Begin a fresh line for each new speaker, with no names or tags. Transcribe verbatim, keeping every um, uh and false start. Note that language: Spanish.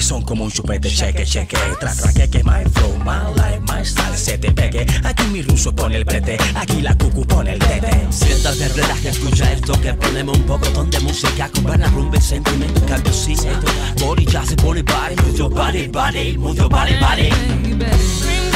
son como un chupete, cheque, cheque. Tra, tra, que, que, my flow, my life, my style, se te pegue. Aquí mi ruso pone el brete, aquí la cucu pone el tete.
Siéntate, relaja, escucha esto que ponemos un poco de música con buena rumba y sentimiento, cambio sí. Body, ya se pone body, move your body, body, move your body, body.